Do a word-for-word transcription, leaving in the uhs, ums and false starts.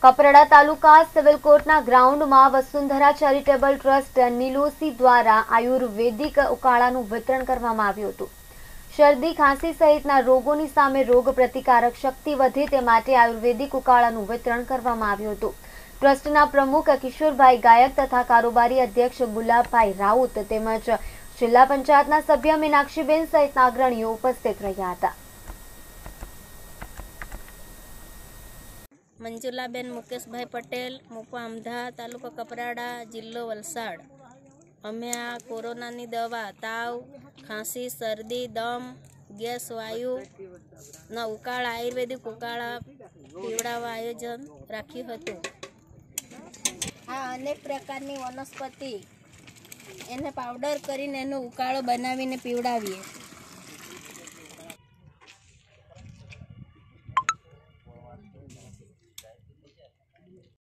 કપરાડા તાલુકા civil કોર્ટના ગ્રાઉન્ડમાં Vasundhara charitable trust નીલોસી દ્વારા આયુર્વેદિક ઉકાળાનું વિતરણ કરવામાં આવ્યું હતું। શરદી ખાંસી સહિતના રોગોની સામે રોગ પ્રતિકારક શક્તિ વધે તે માટે આયુર્વેદિક ઉકાળાનું વિતરણ કરવામાં આવ્યું હતું। ટ્રસ્ટના પ્રમુખ કિશોરભાઈ ગાયક તથા કારોબારી અધ્યક્ષ ગુલાબભાઈ રાઉત તેમજ જિલ્લા પંચાયતના સભ્ય મીનાક્ષીબેન સહિતના અગ્રણીઓ ઉપસ્થિત રહ્યા હતા। मंजुलाबेन मुकेशभाई पटेल मुपा अमधा तालुका कपराड़ा जिल्लो वलसाड। अमे आ कोरोनानी दवा ताव खांसी शरदी दम गैस वायु ना उकाळा आयुर्वेदिक उकाळा पीवड़ावा आयोजन राख्યું હતું। આ અનેક પ્રકારની વનસ્પતિ એને પાવડર કરીને એનો ઉકાળો બનાવીને પીવડાવીએ।